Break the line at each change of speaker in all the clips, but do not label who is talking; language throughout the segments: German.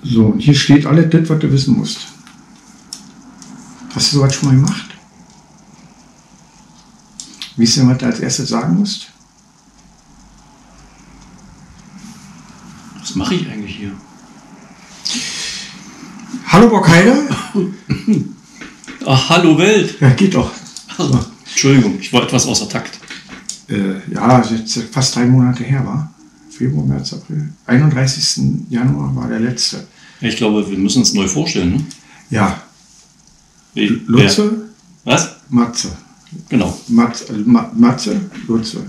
So, und hier steht alles das, was du wissen musst. Hast du sowas schon mal gemacht? Weißt du, was du als erstes sagen musst?
Was mache ich eigentlich hier?
Hallo Borkheide.
Ach, hallo Welt.
Ja, geht doch.
So. Entschuldigung, ich war etwas außer Takt.
Ja, jetzt fast 3 Monate her war. Februar, März, April. 31. Januar war der letzte.
Ich glaube, wir müssen uns neu vorstellen, ne?
Ja.
Lutze? Was?
Matze.
Genau.
Matze, Lutze.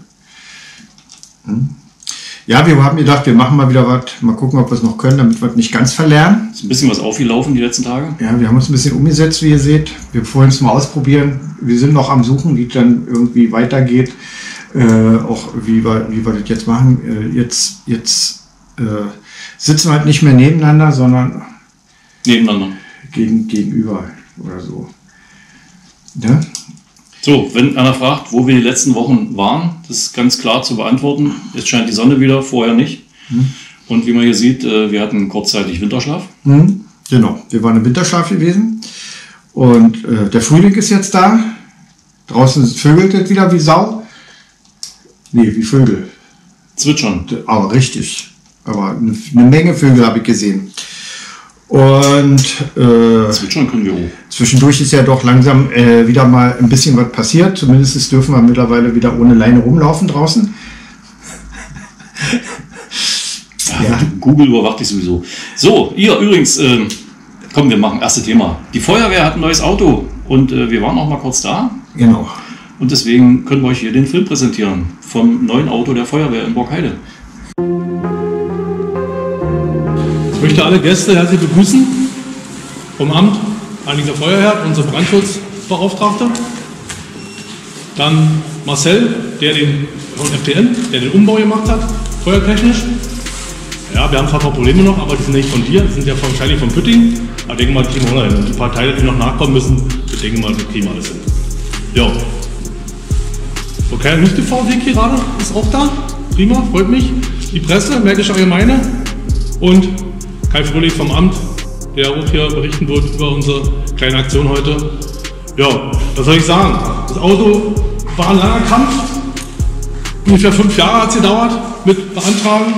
Ja, wir haben gedacht, wir machen mal wieder was. Mal gucken, ob wir es noch können, damit wir es nicht ganz verlernen.
Ist ein bisschen was aufgelaufen die letzten Tage?
Ja, wir haben uns ein bisschen umgesetzt, wie ihr seht. Wir wollen es mal ausprobieren. Wir sind noch am Suchen, wie es dann irgendwie weitergeht. Auch wie wir das jetzt machen. Jetzt sitzen wir halt nicht mehr nebeneinander, sondern
nebeneinander.
Gegenüber oder so. Ja?
So, wenn einer fragt, wo wir die letzten Wochen waren, das ist ganz klar zu beantworten. Jetzt scheint die Sonne wieder, vorher nicht. Und wie man hier sieht, wir hatten kurzzeitig Winterschlaf.
Genau, wir waren im Winterschlaf gewesen. Und der Frühling ist jetzt da. Draußen vögelt es wieder wie Sau. Nee, wie Vögel.
Zwitschern.
Aber richtig. Aber eine Menge Vögel habe ich gesehen. Und
zwitschern können wir auch.
Zwischendurch ist ja doch langsam wieder mal ein bisschen was passiert. Zumindest dürfen wir mittlerweile wieder ohne Leine rumlaufen draußen.
Ja. Google überwacht dich sowieso. So, ihr übrigens, komm, wir machen erste Thema. Die Feuerwehr hat ein neues Auto und wir waren auch mal kurz da.
Genau.
Und deswegen können wir euch hier den Film präsentieren vom neuen Auto der Feuerwehr in Borkheide.
Ich möchte alle Gäste herzlich begrüßen vom Amt, eigentlich der Feuerwehr, unser Brandschutzbeauftragter. Dann Marcel, der von FTN, der den Umbau gemacht hat, feuertechnisch. Ja, wir haben zwar ein paar Probleme noch, aber die sind nicht von dir, die sind ja wahrscheinlich von Pütting. Aber denken wir mal, die kriegen wir hin. Und die paar Teile, die noch nachkommen müssen, wir denken mal, die kriegen wir alles hin. Ja. Okay, nicht die VW gerade, ist auch da. Prima, freut mich. Die Presse, Märkische Allgemeine und Kai Fröhlich vom Amt, der auch hier berichten wird über unsere kleine Aktion heute. Ja, was soll ich sagen? Das Auto war ein langer Kampf. Ungefähr 5 Jahre hat es gedauert mit Beantragen.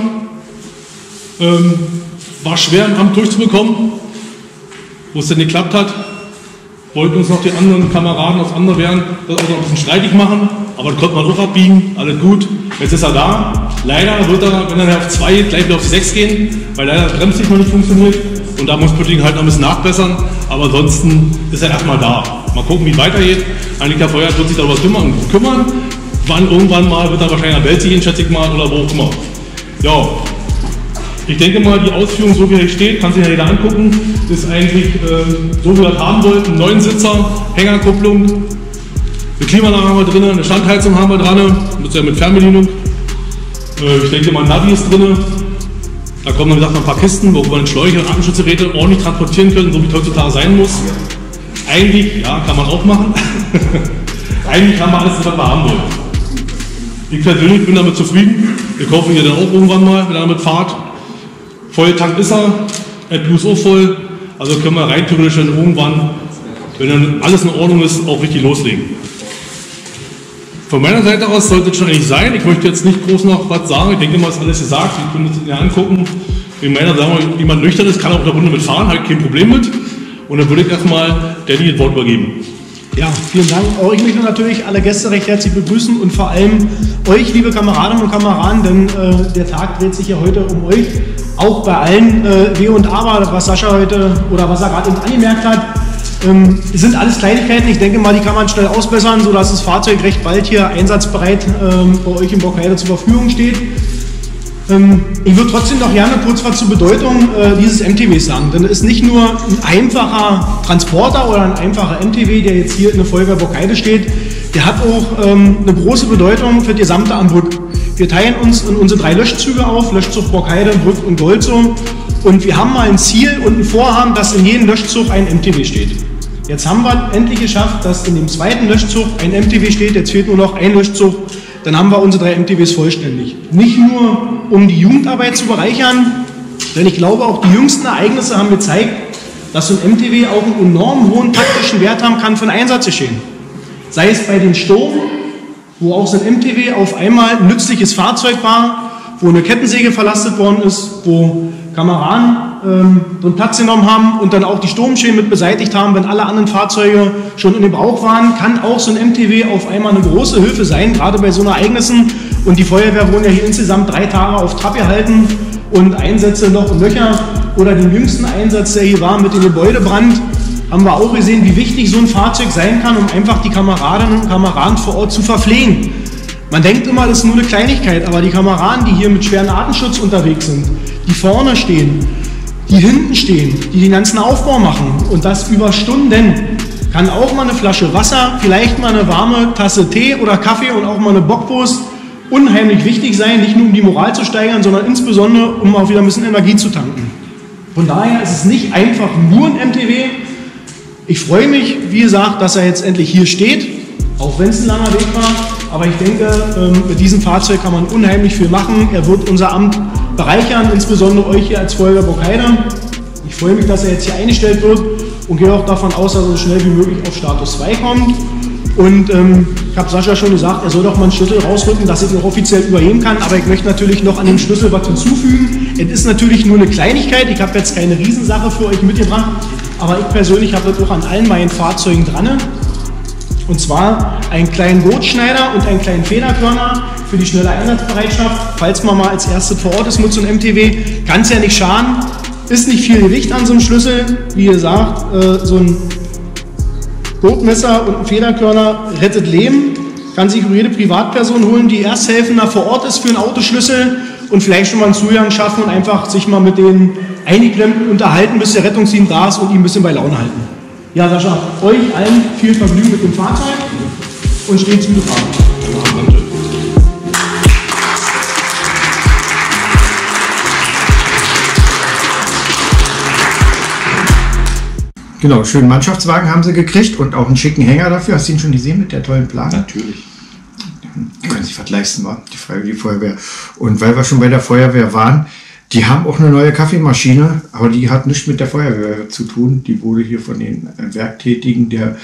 War schwer im Amt durchzubekommen. Wo es denn geklappt hat, wollten uns noch die anderen Kameraden aus anderen Wehren das Auto noch ein bisschen streitig machen. Aber das konnte man auch abbiegen, alles gut. Jetzt ist er da. Leider wird er, wenn er auf 2 geht, gleich wieder auf 6 gehen, weil leider das Bremslicht noch nicht funktioniert. Und da muss Pütting halt noch ein bisschen nachbessern. Aber ansonsten ist er erstmal da. Mal gucken, wie es weitergeht. Eigentlich der Feuerwehr wird sich darüber kümmern. Wann irgendwann mal wird er wahrscheinlich nach Welt gehen, schätze ich mal, oder wo auch immer. Ja, ich denke mal, die Ausführung, so wie er steht, kann sich ja jeder angucken, ist eigentlich so, wie wir das haben wollten. 9-Sitzer, Hängerkupplung. Eine Klimaanlage haben wir drin, eine Standheizung haben wir dran, mit Fernbedienung. Ich denke mal, ein Navi ist drin. Da kommen dann, wie gesagt, noch ein paar Kisten, wo wir den Schläuche und Atemschutzgeräte ordentlich transportieren können, so wie es heutzutage sein muss. Eigentlich, ja, kann man auch machen. Eigentlich haben wir alles, was wir haben wollen. Ich persönlich bin damit zufrieden. Wir kaufen hier dann auch irgendwann mal, wenn er damit fahrt. Volltank ist er, AdBlue ist auch voll. Also können wir rein theoretisch dann irgendwann, wenn dann alles in Ordnung ist, auch richtig loslegen. Von meiner Seite aus sollte es schon eigentlich sein. Ich möchte jetzt nicht groß noch was sagen. Ich denke mal, ist alles gesagt. Sie können es ja angucken. In meiner sagen wir, jemand nüchtern ist, kann auch in der Runde mitfahren, habe ich kein Problem mit. Und dann würde ich erstmal Danny das Wort übergeben.
Ja, vielen Dank. Auch ich möchte natürlich alle Gäste recht herzlich begrüßen und vor allem euch, liebe Kameradinnen und Kameraden, denn der Tag dreht sich ja heute um euch. Auch bei allen W und Aber, was Sascha heute oder was er gerade eben angemerkt hat, sind alles Kleinigkeiten. Ich denke mal, die kann man schnell ausbessern, sodass das Fahrzeug recht bald hier einsatzbereit bei euch in Borkheide zur Verfügung steht. Ich würde trotzdem noch gerne kurz was zur Bedeutung dieses MTWs sagen, denn es ist nicht nur ein einfacher Transporter oder ein einfacher MTW, der jetzt hier in der Feuerwehr Borkheide steht, der hat auch eine große Bedeutung für die gesamte Ambrück. Wir teilen uns in unsere 3 Löschzüge auf, Löschzug Borkheide, Brück und Golzow, und wir haben mal ein Ziel und ein Vorhaben, dass in jedem Löschzug ein MTW steht. Jetzt haben wir endlich geschafft, dass in dem 2. Löschzug ein MTW steht, jetzt fehlt nur noch ein Löschzug. Dann haben wir unsere 3 MTWs vollständig. Nicht nur, um die Jugendarbeit zu bereichern, Denn ich glaube, auch die jüngsten Ereignisse haben gezeigt, dass so ein MTW auch einen enorm hohen taktischen Wert haben kann für ein Einsatzgeschehen. Sei es bei den Sturm, wo auch so ein MTW auf einmal ein nützliches Fahrzeug war, wo eine Kettensäge verlastet worden ist, wo Kameraden so einen Platz genommen haben und dann auch die Sturmschäden mit beseitigt haben, wenn alle anderen Fahrzeuge schon in den Gebrauch waren, kann auch so ein MTW auf einmal eine große Hilfe sein, gerade bei so Ereignissen. Und die Feuerwehr wurden ja hier insgesamt 3 Tage auf Trab gehalten und Einsätze noch und Löcher. Oder den jüngsten Einsatz, der hier war mit dem Gebäudebrand, haben wir auch gesehen, wie wichtig so ein Fahrzeug sein kann, um einfach die Kameradinnen und Kameraden vor Ort zu verpflegen. Man denkt immer, das ist nur eine Kleinigkeit, aber die Kameraden, die hier mit schwerem Artenschutz unterwegs sind, die vorne stehen, die hinten stehen, die den ganzen Aufbau machen und das über Stunden, kann auch mal eine Flasche Wasser, vielleicht mal eine warme Tasse Tee oder Kaffee und auch mal eine Bockwurst unheimlich wichtig sein, nicht nur um die Moral zu steigern, sondern insbesondere, um auch wieder ein bisschen Energie zu tanken. Von daher ist es nicht einfach nur ein MTW. Ich freue mich, wie gesagt, dass er jetzt endlich hier steht, auch wenn es ein langer Weg war. Aber ich denke, mit diesem Fahrzeug kann man unheimlich viel machen. Er wird unser Amt bereichern, insbesondere euch hier als Feuerwehr Burgheide. Ich freue mich, dass er jetzt hier eingestellt wird und gehe auch davon aus, dass er so schnell wie möglich auf Status 2 kommt. Und ich habe Sascha schon gesagt, er soll doch mal einen Schlüssel rausrücken, dass ich ihn auch offiziell übergeben kann. Aber ich möchte natürlich noch an dem Schlüssel was hinzufügen. Es ist natürlich nur eine Kleinigkeit. Ich habe jetzt keine Riesensache für euch mitgebracht. Aber ich persönlich habe das auch an allen meinen Fahrzeugen dran. Und zwar einen kleinen Gurtschneider und einen kleinen Federkörner für die schnelle Einsatzbereitschaft. Falls man mal als erstes vor Ort ist mit so einem MTW, kann es ja nicht schaden. Ist nicht viel Gewicht an so einem Schlüssel. Wie gesagt, so ein Gurtmesser und ein Federkörner rettet Leben. Kann sich jede Privatperson holen, die Ersthelfender vor Ort ist für einen Autoschlüssel und vielleicht schon mal einen Zugang schaffen und einfach sich mal mit den Eingeklemmten unterhalten, bis der Rettungsdienst da ist und ihn ein bisschen bei Laune halten. Ja, Sascha, euch allen viel Vergnügen mit dem Fahrzeug und stets gute Fahrt.
Genau, schönen Mannschaftswagen haben sie gekriegt und auch einen schicken Hänger dafür. Hast du ihn schon gesehen mit der tollen Plane?
Natürlich.
Die können sich was leisten, wa? Die Freiwillige Feuerwehr. Und weil wir schon bei der Feuerwehr waren, die haben auch eine neue Kaffeemaschine, aber die hat nichts mit der Feuerwehr zu tun. Die wurde hier von den Werktätigen der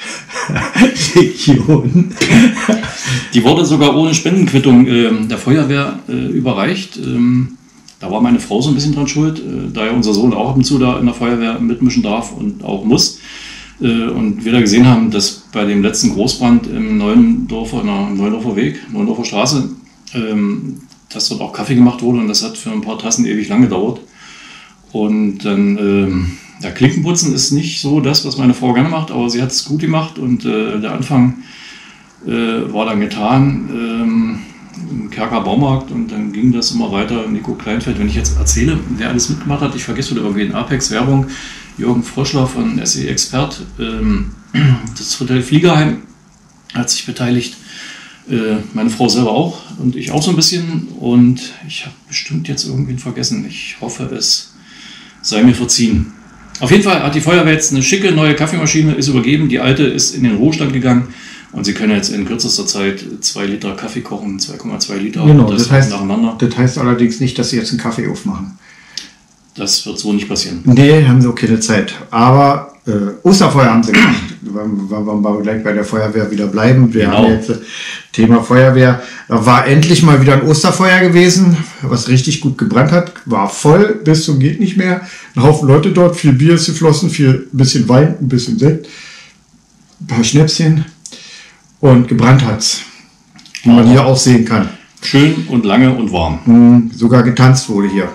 Region.
Die wurde sogar ohne Spendenquittung der Feuerwehr überreicht. Da war meine Frau so ein bisschen dran schuld, da ja unser Sohn auch ab und zu da in der Feuerwehr mitmischen darf und auch muss. Und wir da gesehen haben, dass bei dem letzten Großbrand im Neuendorfer Weg, Neuendorfer Straße, dass dort auch Kaffee gemacht wurde und das hat für ein paar Tassen ewig lang gedauert. Und dann, Klinkenputzen ist nicht so das, was meine Frau gerne macht, aber sie hat es gut gemacht und der Anfang war dann getan im Kerker Baumarkt und dann ging das immer weiter. Nico Kleinfeld, wenn ich jetzt erzähle, wer alles mitgemacht hat, ich vergesse wieder irgendwie in Apex Werbung, Jürgen Froschler von SE Expert, das Hotel Fliegerheim hat sich beteiligt. Meine Frau selber auch und ich auch so ein bisschen und ich habe bestimmt jetzt irgendwen vergessen. Ich hoffe, es sei mir verziehen. Auf jeden Fall hat die Feuerwehr jetzt eine schicke neue Kaffeemaschine, ist übergeben. Die alte ist in den Ruhestand gegangen und sie können jetzt in kürzester Zeit 2 Liter Kaffee kochen, 2,2 Liter.
Genau, das heißt allerdings nicht, dass sie jetzt einen Kaffee aufmachen.
Das wird so nicht passieren.
Nee, haben sie auch keine Zeit. Aber Osterfeuer haben sie gemacht. Wollen wir gleich bei der Feuerwehr wieder bleiben. Wir haben jetzt Thema Feuerwehr. Da war endlich mal wieder ein Osterfeuer gewesen, was richtig gut gebrannt hat. War voll, bis zum geht nicht mehr. Ein Haufen Leute dort, viel Bier ist geflossen, ein bisschen Wein, ein bisschen Sekt, ein paar Schnäpschen und gebrannt hat's. Wie man hier auch sehen kann.
Schön und lange und warm.
Sogar getanzt wurde hier.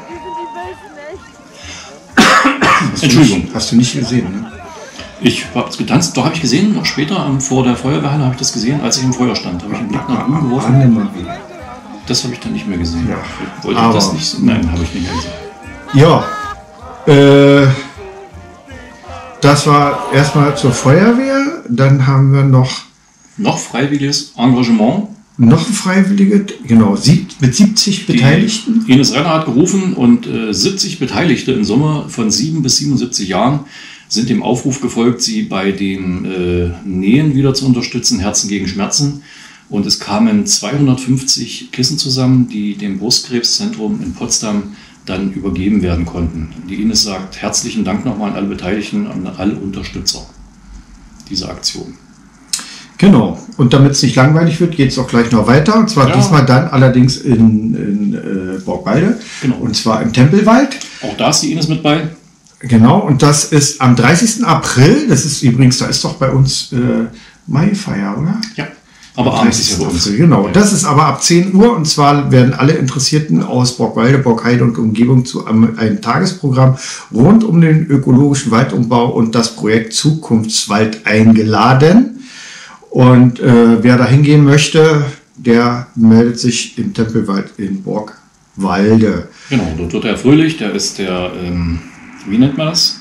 Entschuldigung.
Hast du nicht gesehen, ne?
Ich habe es getanzt, doch habe ich gesehen, noch später vor der Feuerwehrhalle habe ich das gesehen, als ich im Feuer stand. Habe ich einen Blick nach oben geworfen. Das habe ich dann nicht mehr gesehen.
Ja,
wollte ich das nicht sehen? Nein, habe ich nicht mehr gesehen.
Ja, das war erstmal zur Feuerwehr. Dann haben wir noch
freiwilliges Engagement.
Noch Freiwillige, genau, mit 70 Beteiligten.
Ines Renner hat gerufen und 70 Beteiligte in Summe von 7 bis 77 Jahren sind dem Aufruf gefolgt, sie bei dem Nähen wieder zu unterstützen, Herzen gegen Schmerzen. Und es kamen 250 Kissen zusammen, die dem Brustkrebszentrum in Potsdam dann übergeben werden konnten. Die Ines sagt herzlichen Dank nochmal an alle Beteiligten, an alle Unterstützer dieser Aktion.
Genau. Und damit es nicht langweilig wird, geht es auch gleich noch weiter. Und zwar diesmal dann allerdings in Borgwalde.
Genau.
Und zwar im Tempelwald.
Auch da ist die Ines mit bei.
Genau. Und das ist am 30. April. Das ist übrigens, da ist doch bei uns Maifeier, oder?
Ja. Aber abends ist ja bei uns.
Genau, das ist aber ab 10 Uhr und zwar werden alle Interessierten aus Borgwalde, Borgheide und Umgebung zu einem Tagesprogramm rund um den ökologischen Waldumbau und das Projekt Zukunftswald eingeladen. Und wer da hingehen möchte, der meldet sich im Tempelwald in Borgwalde.
Genau, dort wird der Fröhlich, der ist der, wie nennt man das?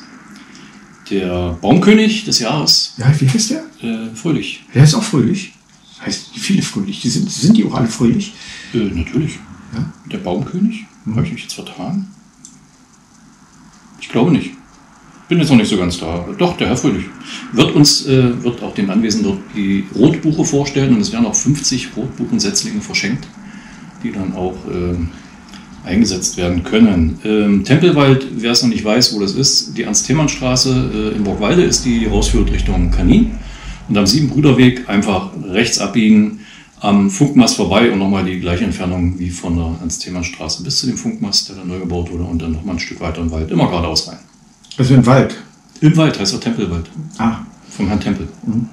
Der Baumkönig des Jahres.
Ja, wie heißt der?
Fröhlich.
Der ist auch fröhlich. Heißt viele fröhlich. Sind die auch alle fröhlich?
Natürlich.
Ja?
Der Baumkönig? Habe ich mich jetzt vertan? Ich glaube nicht. Bin jetzt noch nicht so ganz da. Doch, der Herr Fröhlich. Wird auch den Anwesenden dort die Rotbuche vorstellen und es werden auch 50 Rotbuchensetzlinge verschenkt, die dann auch eingesetzt werden können. Tempelwald, wer es noch nicht weiß, wo das ist, die Ernst-Thälmann-Straße in Borgwalde ist die rausführt Richtung Kanin. Und am Siebenbrüderweg einfach rechts abbiegen, am Funkmast vorbei und nochmal die gleiche Entfernung wie von der Ernst-Thälmann-Straße bis zu dem Funkmast, der dann neu gebaut wurde und dann nochmal ein Stück weiter im Wald, immer geradeaus rein.
Also im Wald?
Im Wald heißt der Tempelwald.
Ah.
Vom Herrn Tempel.
Mhm.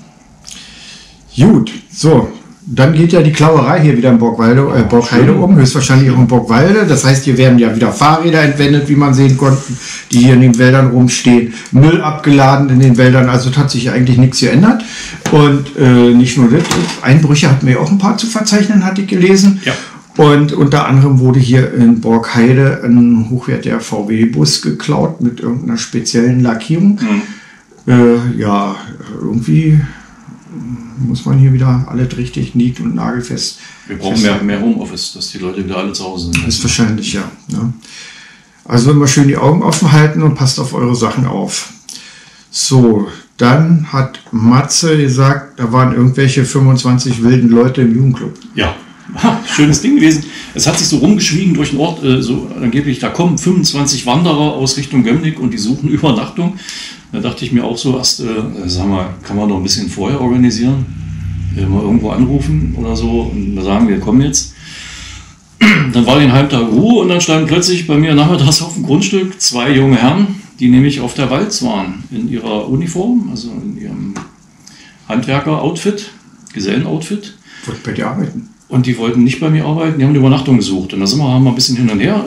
Gut, so. Dann geht ja die Klauerei hier wieder in Borgheide um, höchstwahrscheinlich auch in Borgwalde. Das heißt, hier werden ja wieder Fahrräder entwendet, wie man sehen konnte, die hier in den Wäldern rumstehen. Müll abgeladen in den Wäldern, also hat sich eigentlich nichts geändert. Und nicht nur das, Einbrüche hatten wir auch ein paar zu verzeichnen, hatte ich gelesen.
Ja.
Und unter anderem wurde hier in Borgheide ein hochwertiger VW-Bus geklaut mit irgendeiner speziellen Lackierung. Ja, irgendwie muss man hier wieder alles richtig nied- und nagelfest.
Wir brauchen mehr Homeoffice, dass die Leute wieder alle zu Hause sind.
Das ist wahrscheinlich, ja. Ne? Also immer schön die Augen offen halten und passt auf eure Sachen auf. So, dann hat Matze gesagt, da waren irgendwelche 25 wilden Leute im Jugendclub.
Ja, schönes Ding gewesen. Es hat sich so rumgeschwiegen durch den Ort, so angeblich, da kommen 25 Wanderer aus Richtung Gömnigk und die suchen Übernachtung. Da dachte ich mir auch so erst, sag mal, kann man noch ein bisschen vorher organisieren? Mal irgendwo anrufen oder so und mal sagen, wir kommen jetzt. Dann war den Halbtag Ruhe und dann standen plötzlich bei mir nachmittags auf dem Grundstück 2 junge Herren, die nämlich auf der Walz waren, in ihrer Uniform, also in ihrem Handwerker-Outfit, Gesellen-Outfit.
Wollten bei dir arbeiten?
Und die wollten nicht bei mir arbeiten, die haben eine Übernachtung gesucht. Und da haben wir ein bisschen hin und her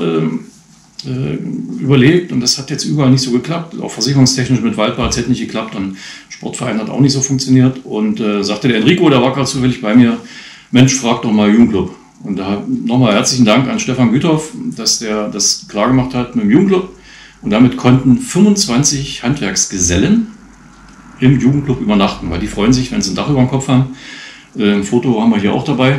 überlegt und das hat jetzt überall nicht so geklappt. Auch versicherungstechnisch mit Waldbad hat es nicht geklappt und Sportverein hat auch nicht so funktioniert. Und sagte der Enrico, der war gerade zufällig bei mir, Mensch, frag doch mal Jugendclub. Und da nochmal herzlichen Dank an Stefan Güthoff, dass der das klar gemacht hat mit dem Jugendclub. Und damit konnten 25 Handwerksgesellen im Jugendclub übernachten, weil die freuen sich, wenn sie ein Dach über dem Kopf haben. Ein Foto haben wir hier auch dabei.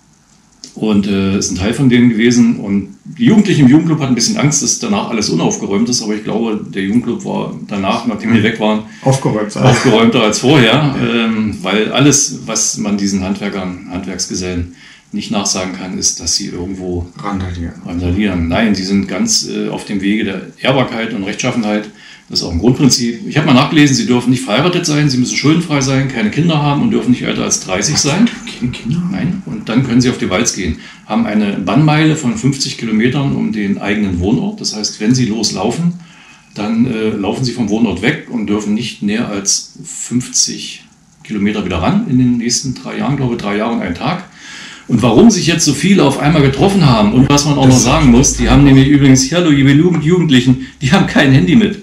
Und ist ein Teil von denen gewesen. Und die Jugendlichen im Jugendclub hatten ein bisschen Angst, dass danach alles unaufgeräumt ist. Aber ich glaube, der Jugendclub war danach, nachdem wir weg waren, aufgeräumter als vorher. Weil alles, was man diesen Handwerksgesellen nicht nachsagen kann, ist, dass sie irgendwo randalieren. Nein, sie sind ganz auf dem Wege der Ehrbarkeit und Rechtschaffenheit. Das ist auch ein Grundprinzip. Ich habe mal nachgelesen, sie dürfen nicht verheiratet sein, sie müssen schuldenfrei sein, keine Kinder haben und dürfen nicht älter als 30 sein.
Keine Kinder?
Nein. Und dann können sie auf die Walz gehen. Haben eine Bannmeile von 50 Kilometern um den eigenen Wohnort. Das heißt, wenn sie loslaufen, dann laufen sie vom Wohnort weg und dürfen nicht näher als 50 Kilometer wieder ran in den nächsten 3 Jahren, glaube ich, 3 Jahre und 1 Tag. Und warum sich jetzt so viele auf einmal getroffen haben und was man auch noch sagen muss, die haben nämlich übrigens, hallo liebe Jugendlichen, die haben kein Handy mit.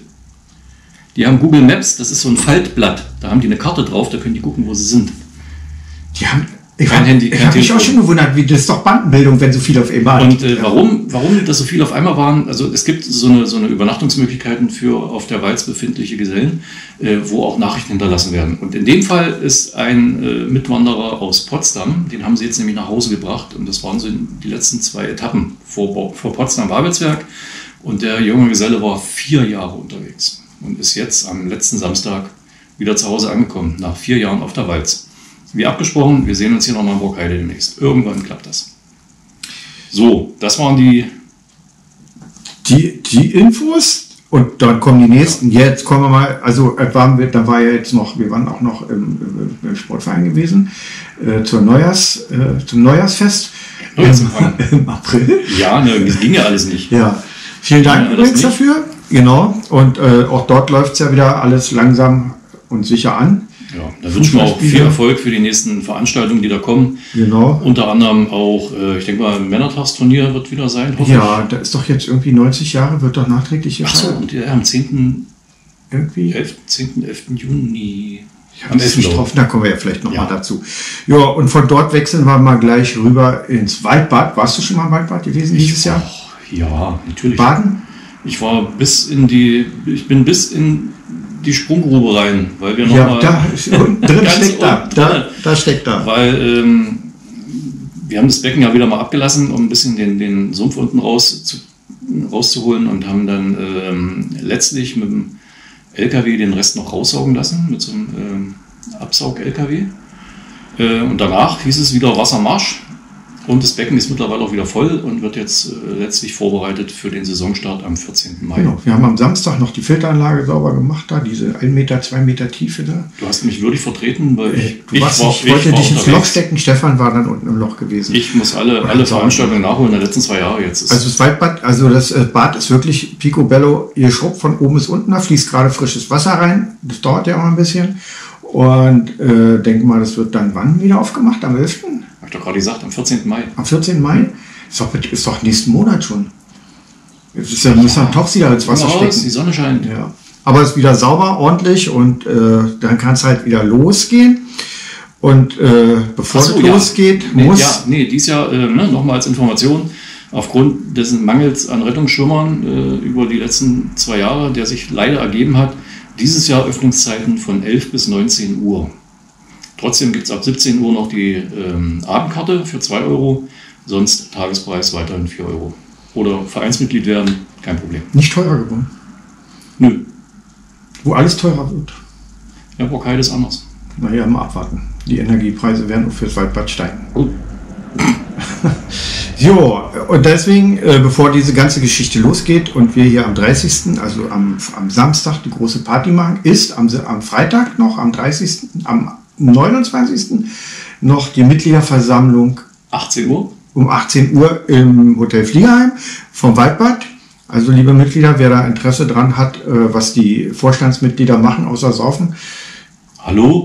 Die haben Google Maps, das ist so ein Faltblatt, da haben die eine Karte drauf, da können die gucken, wo sie sind.
Die haben kein Handy. Ich habe mich auch schon gewundert, wie das ist doch Bandenbildung, wenn so viele auf einmal
Und warum das so viele auf einmal waren, also es gibt so eine Übernachtungsmöglichkeiten für auf der Walz befindliche Gesellen, wo auch Nachrichten hinterlassen werden. Und in dem Fall ist ein Mitwanderer aus Potsdam, den haben sie jetzt nämlich nach Hause gebracht und das waren so die letzten 2 Etappen vor Potsdam-Babelsberg und der junge Geselle war 4 Jahre unterwegs und ist jetzt am letzten Samstag wieder zu Hause angekommen, nach 4 Jahren auf der Walz. Wie abgesprochen, wir sehen uns hier nochmal in Borgheide demnächst. Irgendwann klappt das. So, das waren die
Die Infos und dann kommen die nächsten. Jetzt kommen wir mal, also wir waren auch noch im Sportverein gewesen zum Neujahrsfest im April.
Ja, ne, das ging ja alles nicht.
Ja, vielen Dank übrigens dafür. Genau, und auch dort läuft es ja wieder alles langsam und sicher an.
Ja, da wünschen wir auch viel Erfolg für die nächsten Veranstaltungen, die da kommen.
Genau.
Unter anderem auch, ich denke mal, ein Männertagsturnier wird wieder sein, hoffe
ja, da ist doch jetzt irgendwie 90 Jahre, wird doch nachträglich
gefeiert. Ach so, und ja, am 10. Juni.
Ja, am 11. drauf, da kommen wir ja vielleicht noch mal dazu. Ja, und von dort wechseln wir mal gleich rüber ins Waldbad. Warst du schon mal im Waldbad gewesen dieses Jahr?
Ja, natürlich.
Baden?
Ich bin bis in die Sprunggrube rein, weil wir noch
ja,
mal
drin steckt da steckt da.
Weil wir haben das Becken ja wieder mal abgelassen, um ein bisschen den Sumpf unten rauszuholen und haben dann letztlich mit dem LKW den Rest noch raussaugen lassen, mit so einem Absaug-LKW. Und danach hieß es wieder Wassermarsch. Und das Becken ist mittlerweile auch wieder voll und wird jetzt letztlich vorbereitet für den Saisonstart am 14. Mai.
Genau, wir haben am Samstag noch die Filteranlage sauber gemacht, da diese 1 Meter, 2 Meter Tiefe da.
Du hast mich würdig vertreten, weil
ich wollte dich ins Loch stecken, Stefan war dann unten im Loch gewesen.
Ich muss alle Veranstaltungen nachholen der letzten 2 Jahre jetzt.
Also das Waldbad, also das Bad ist wirklich picobello, ihr schrubbt von oben bis unten, da fließt gerade frisches Wasser rein, das dauert ja auch ein bisschen. Und denke mal, das wird dann wann wieder aufgemacht? Am 11.?
Hab ich doch gerade gesagt, am 14. Mai.
Am 14. Mai? Ist doch nächsten Monat schon. Jetzt ist ja, müssen wir Tauchsieder ins Wasser stecken.
Die Sonne scheint.
Ja. Aber es ist wieder sauber, ordentlich und dann kann es halt wieder losgehen. Und bevor es losgeht,
dies Jahr nochmal als Information, aufgrund des Mangels an Rettungsschwimmern über die letzten 2 Jahre, der sich leider ergeben hat, dieses Jahr Öffnungszeiten von 11 bis 19 Uhr. Trotzdem gibt es ab 17 Uhr noch die Abendkarte für 2 Euro, sonst Tagespreis weiterhin 4 Euro. Oder Vereinsmitglied werden, kein Problem.
Nicht teurer geworden?
Nö.
Wo alles teurer wird?
Ja, Burkheide ist anders.
Naja, mal abwarten. Die Energiepreise werden auch fürs Waldbad steigen.
Oh.
Jo, und deswegen, bevor diese ganze Geschichte losgeht und wir hier am 30., also am Samstag die große Party machen, ist am Freitag noch, am 30., am 29. noch die Mitgliederversammlung
18 Uhr?
Um 18 Uhr im Hotel Fliegerheim vom Waldbad. Also liebe Mitglieder, wer da Interesse dran hat, was die Vorstandsmitglieder machen, außer saufen.
Hallo?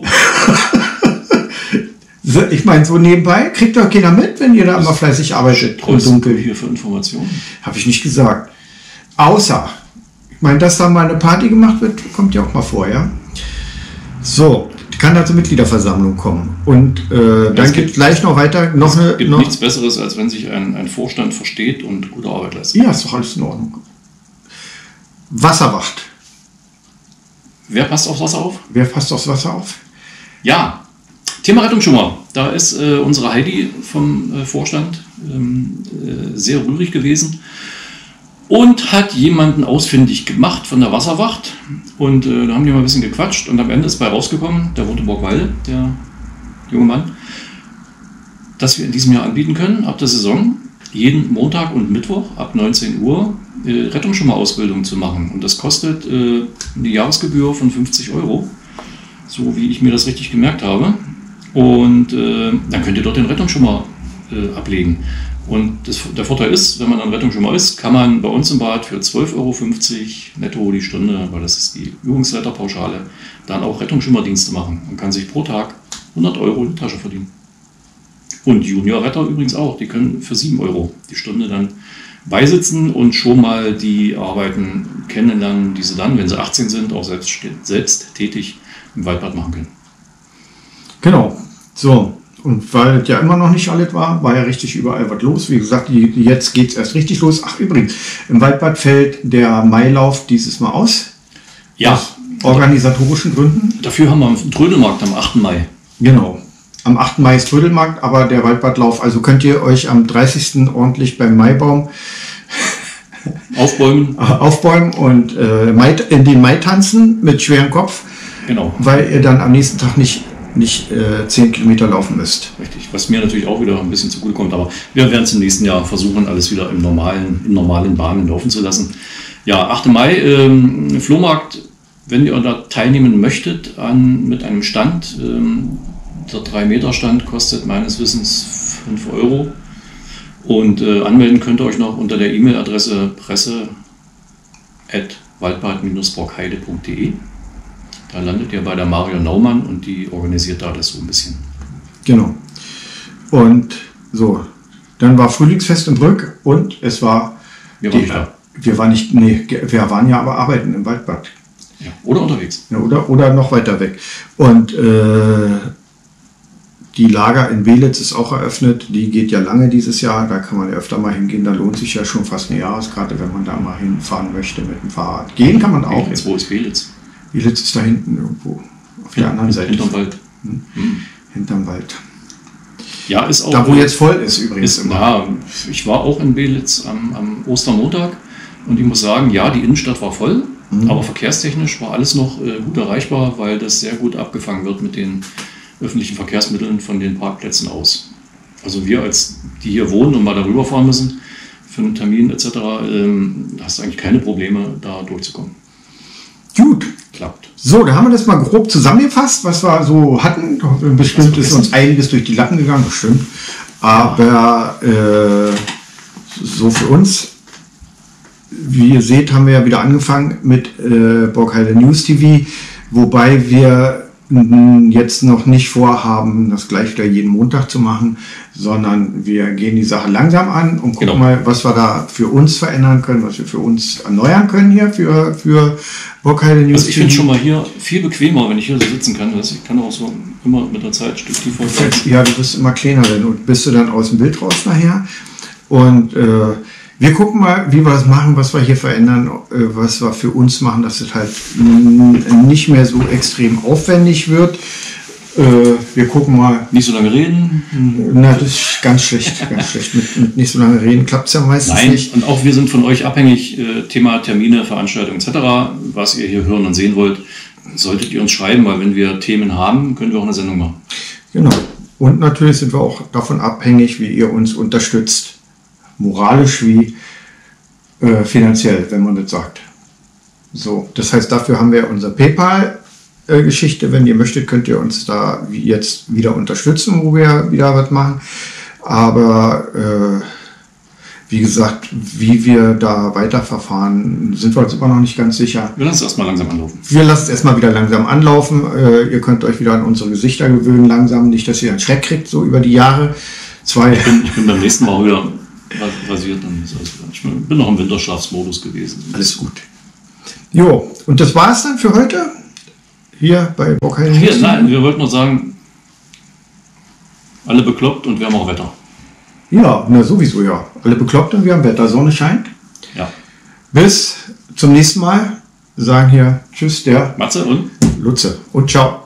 Ich meine, so nebenbei kriegt doch keiner mit, wenn ihr da immer fleißig arbeitet.
Und dunkel hier für Informationen.
Habe ich nicht gesagt. Außer, ich meine, dass da mal eine Party gemacht wird, kommt ja auch mal vor, ja. So, kann da zur Mitgliederversammlung kommen. Und dann geht gleich noch weiter. Es gibt
nichts Besseres, als wenn sich ein Vorstand versteht und gute Arbeit leistet.
Ja, ist doch alles in Ordnung. Wasserwacht.
Wer passt aufs Wasser auf?
Wer passt aufs Wasser auf?
Ja, Thema Rettungsschwimmer. Da ist unsere Heidi vom Vorstand sehr rührig gewesen und hat jemanden ausfindig gemacht von der Wasserwacht. Und da haben die mal ein bisschen gequatscht und am Ende ist bei rausgekommen, der wohnt in Burgwalde, der junge Mann, dass wir in diesem Jahr anbieten können, ab der Saison, jeden Montag und Mittwoch ab 19 Uhr Rettungsschwimmerausbildung zu machen. Und das kostet eine Jahresgebühr von 50 Euro, so wie ich mir das richtig gemerkt habe. Und dann könnt ihr dort den Rettungsschwimmer ablegen. Und der Vorteil ist, wenn man ein Rettungsschwimmer ist, kann man bei uns im Bad für 12,50 Euro netto die Stunde, weil das ist die Übungsleiterpauschale, dann auch Rettungsschwimmerdienste machen und kann sich pro Tag 100 Euro in die Tasche verdienen. Und Juniorretter übrigens auch, die können für 7 Euro die Stunde dann beisitzen und schon mal die Arbeiten kennenlernen, die sie dann, wenn sie 18 sind, auch selbst tätig im Waldbad machen können.
Genau, so. Und weil es ja immer noch nicht alles war ja richtig überall was los. Wie gesagt, jetzt geht es erst richtig los. Ach übrigens, im Waldbad fällt der Mailauf dieses Mal aus.
Ja.
Aus organisatorischen Gründen.
Dafür haben wir einen Trödelmarkt am 8. Mai.
Genau. Am 8. Mai ist Trödelmarkt, aber der Waldbadlauf, also könnt ihr euch am 30. ordentlich beim Maibaum aufbäumen und in den Mai tanzen mit schwerem Kopf.
Genau.
Weil ihr dann am nächsten Tag nicht nicht 10 Kilometer laufen müsst.
Richtig, was mir natürlich auch wieder ein bisschen zugutekommt, aber wir werden es im nächsten Jahr versuchen, alles wieder in normalen Bahnen laufen zu lassen. Ja, 8. Mai, Flohmarkt, wenn ihr da teilnehmen möchtet mit einem Stand, der 3-Meter-Stand kostet meines Wissens 5 Euro und anmelden könnt ihr euch noch unter der E-Mail-Adresse presse@waldbad-borgheide.de. Da landet ihr bei der Mario Naumann und die organisiert da das so ein bisschen.
Genau. Und so, dann war Frühlingsfest in Brück und es war...
Wir waren nicht da.
Wir waren ja aber arbeiten im Waldbad.
Ja, oder unterwegs.
Ja, oder noch weiter weg. Und die Lager in Belitz ist auch eröffnet. Die geht ja lange dieses Jahr. Da kann man ja öfter mal hingehen. Da lohnt sich ja schon fast eine Jahreskarte, wenn man da mal hinfahren möchte mit dem Fahrrad. Gehen kann man auch.
Belitz, wo ist Belitz?
Belitz ist da hinten irgendwo. Auf der anderen Seite.
Hinterm Wald.
Hinterm Wald.
Ja, ist auch.
Da, wo jetzt voll ist übrigens.
Ja, ich war auch in Belitz am Ostermontag und ich muss sagen, ja, die Innenstadt war voll, aber verkehrstechnisch war alles noch gut erreichbar, weil das sehr gut abgefangen wird mit den öffentlichen Verkehrsmitteln von den Parkplätzen aus. Also wir, die hier wohnen und mal darüber fahren müssen, für einen Termin etc., hast du eigentlich keine Probleme, da durchzukommen.
Gut.
Klappt.
So, da haben wir das mal grob zusammengefasst, was wir so hatten. Bestimmt ist uns einiges durch die Lappen gegangen, bestimmt. Aber so für uns, wie ihr seht, haben wir ja wieder angefangen mit Borgheide News TV, wobei wir jetzt noch nicht vorhaben, das gleich wieder jeden Montag zu machen, sondern wir gehen die Sache langsam an und gucken mal, was wir da für uns verändern können, was wir für uns erneuern können hier für Borgheide News.
Also ich finde es schon mal hier viel bequemer, wenn ich hier so sitzen kann. Ich kann auch so immer mit der Zeit Stück tiefer.
Ja, du wirst immer kleiner werden und bist du dann aus dem Bild raus nachher. Und wir gucken mal, wie wir es machen, was wir hier verändern, was wir für uns machen, dass es halt nicht mehr so extrem aufwendig wird. Wir gucken mal.
Nicht so lange reden?
Na, das ist ganz schlecht, ganz schlecht. Mit nicht so lange reden klappt es ja meistens nicht.
Und auch wir sind von euch abhängig, Thema Termine, Veranstaltungen etc., was ihr hier hören und sehen wollt, solltet ihr uns schreiben, weil wenn wir Themen haben, können wir auch eine Sendung machen.
Genau. Und natürlich sind wir auch davon abhängig, wie ihr uns unterstützt. Moralisch wie finanziell, wenn man das sagt. So, das heißt, dafür haben wir unser PayPal-Geschichte. Wenn ihr möchtet, könnt ihr uns da jetzt wieder unterstützen, wo wir wieder was machen. Aber wie gesagt, wie wir da weiterverfahren, sind wir uns immer noch nicht ganz sicher.
Wir lassen es erstmal langsam anlaufen.
Wir lassen es erstmal wieder langsam anlaufen. Ihr könnt euch wieder an unsere Gesichter gewöhnen, langsam. Nicht, dass ihr einen Schreck kriegt, so über die Jahre.
Ich bin beim nächsten Mal wieder rasiert. Ich bin noch im Winterschlafsmodus gewesen.
Alles gut. Jo, und das war's dann für heute? Hier bei Borgheide News?
Nein, wir wollten noch sagen, alle bekloppt und wir haben auch Wetter.
Ja, na sowieso, ja. Alle bekloppt und wir haben Wetter. Sonne scheint.
Ja.
Bis zum nächsten Mal. Wir sagen hier Tschüss, der
Matze und
Lutze. Und ciao.